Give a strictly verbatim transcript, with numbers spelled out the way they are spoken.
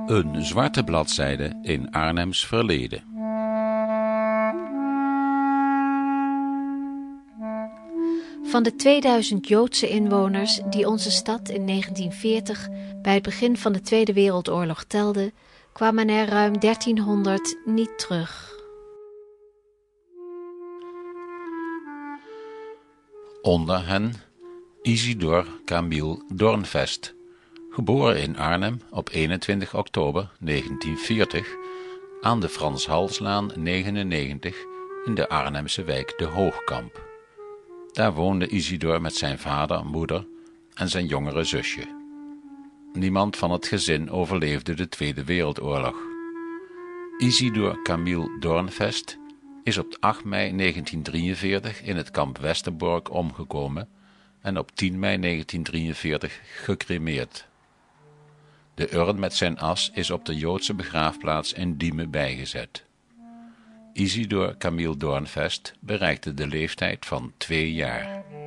Een zwarte bladzijde in Arnhems verleden. Van de tweeduizend Joodse inwoners die onze stad in negentien veertig bij het begin van de Tweede Wereldoorlog telde, kwamen er ruim dertienhonderd niet terug. Onder hen Isidor Camille Doornvest, geboren in Arnhem op eenentwintig oktober negentien veertig aan de Frans Halslaan negenennegentig in de Arnhemse wijk De Hoogkamp. Daar woonde Isidor met zijn vader, moeder en zijn jongere zusje. Niemand van het gezin overleefde de Tweede Wereldoorlog. Isidor Camille Doornvest is op acht mei negentien drieënveertig in het kamp Westerbork omgekomen en op tien mei negentien drieënveertig gecremeerd. De urn met zijn as is op de Joodse begraafplaats in Diemen bijgezet. Isidor Camille Doornvest bereikte de leeftijd van twee jaar.